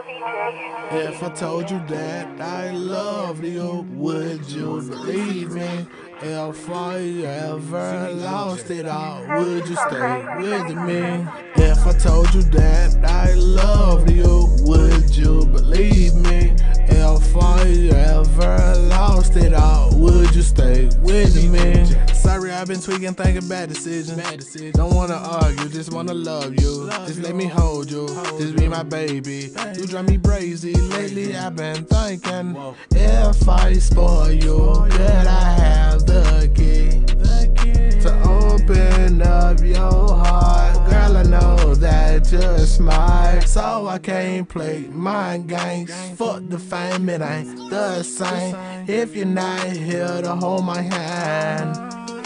If I told you that I love you, would you believe me? If I ever lost it all, would you stay with me? If I told you that I love you, would you believe me? If I ever lost it all, would you stay with me? Sorry, I've been tweaking, thinking bad decisions. Don't wanna argue, just wanna love you. Just let me hold you, just be my baby. You drive me crazy. Lately I've been thinking, if I spoil you, could I have the key to open up your heart? Girl, I know that you're smart, so I can't play mind games. Fuck the fame, it ain't the same if you're not here to hold my hand.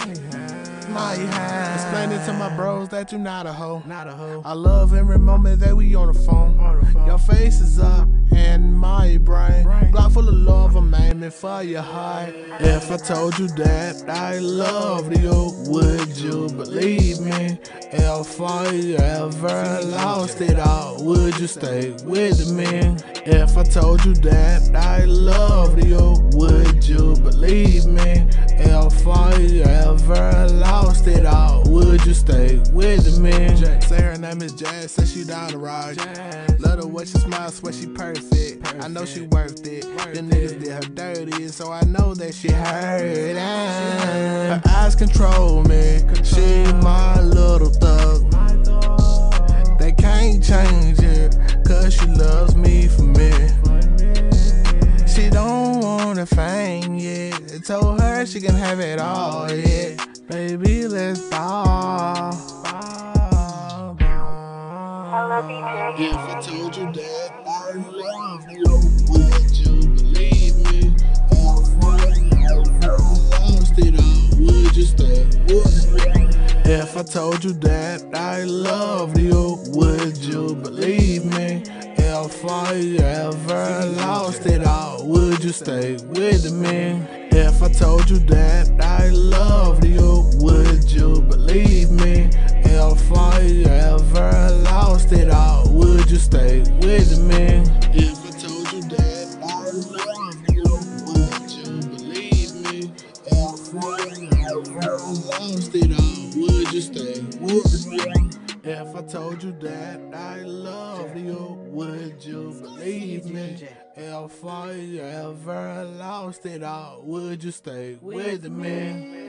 Explaining to my bros that you're not a hoe. I love every moment that we on the phone. Your face is up in my brain. Block full of love, I'm aiming for your heart. If I told you that I love you, would you believe me? If I ever lost it all, would you stay with me? If I told you that I love you, would you believe me? If I ever lost it all, would you stay with me? Say her name is Jay, say she down to ride. Love the way she smiles, swear she perfect. I know she worth it. Them niggas did her dirty, so I know that she hurt it. Her eyes control me, she my little thug. They can't change it, cause she loves me for me. She don't want a fame yet. I told her she can have it all, yeah. Baby, let's ball. If I told you that I love you, would you believe me? If I lost it all, would you stay with me? If I told you that I love you, would you believe me? If I ever lost it all, would you stay with me? If I told you that I love you, would you believe me? If I ever lost it all, would you stay with me? If I told you that I love you, would you believe me? If I ever lost it all, would you stay with me? If I told you that I love you, would you believe me? If I ever lost it all, would you stay with me?